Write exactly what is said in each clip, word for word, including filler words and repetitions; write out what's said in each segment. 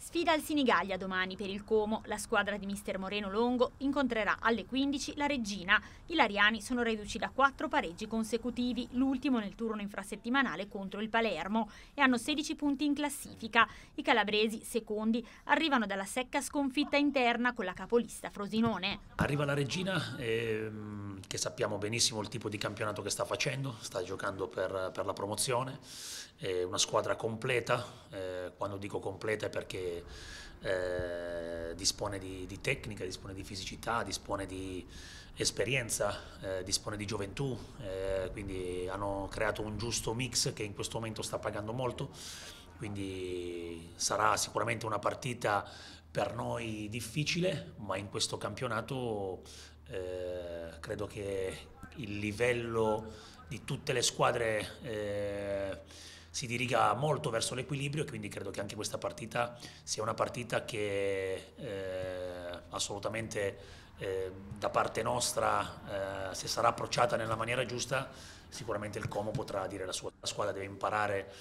Sfida al Sinigallia domani per il Como. La squadra di mister Moreno Longo incontrerà alle quindici la Reggina. I lariani sono reduci da quattro pareggi consecutivi, l'ultimo nel turno infrasettimanale contro il Palermo, e hanno sedici punti in classifica. I calabresi, secondi, arrivano dalla secca sconfitta interna con la capolista Frosinone. Arriva la Reggina, ehm, che sappiamo benissimo il tipo di campionato che sta facendo, sta giocando per, per la promozione, è una squadra completa, eh, quando dico completa è perché eh, dispone di, di tecnica, dispone di fisicità, dispone di esperienza, eh, dispone di gioventù, eh, quindi hanno creato un giusto mix che in questo momento sta pagando molto, quindi sarà sicuramente una partita per noi difficile, ma in questo campionato eh, credo che il livello di tutte le squadre eh, si diriga molto verso l'equilibrio, e quindi credo che anche questa partita sia una partita che eh, assolutamente eh, da parte nostra, eh, se sarà approcciata nella maniera giusta, sicuramente il Como potrà dire la sua. La squadra deve imparare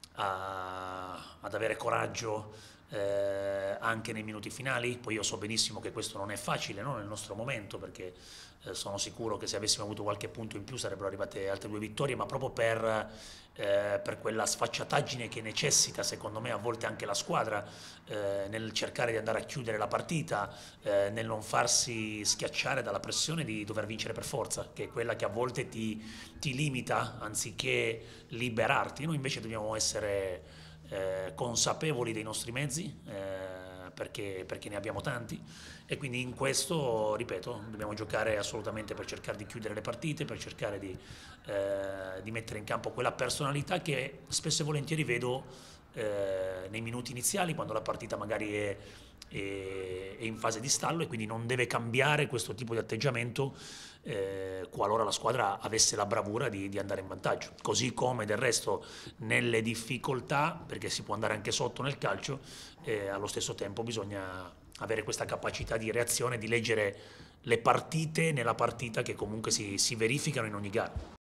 a, ad avere coraggio eh, anche nei minuti finali. Poi io so benissimo che questo non è facile, no? Nel nostro momento, perché eh, sono sicuro che se avessimo avuto qualche punto in più sarebbero arrivate altre due vittorie, ma proprio per, eh, per quella sfacciataggine che necessita secondo me a volte anche la squadra eh, nel cercare di andare a chiudere la partita, eh, nel non farsi schiacciare dalla pressione di dover vincere per forza, che è quella che a volte ti, ti limita anziché liberarti. Noi invece dobbiamo essere Eh, consapevoli dei nostri mezzi, eh, perché, perché ne abbiamo tanti, e quindi in questo, ripeto, dobbiamo giocare assolutamente per cercare di chiudere le partite, per cercare di, eh, di mettere in campo quella personalità che spesso e volentieri vedo eh, nei minuti iniziali, quando la partita magari è, è, è in fase di stallo, e quindi non deve cambiare questo tipo di atteggiamento eh, qualora la squadra avesse la bravura di, di andare in vantaggio. Così come del resto nelle difficoltà, perché si può andare anche sotto nel calcio, eh, allo stesso tempo bisogna avere questa capacità di reazione, di leggere le partite nella partita che comunque si, si verificano in ogni gara.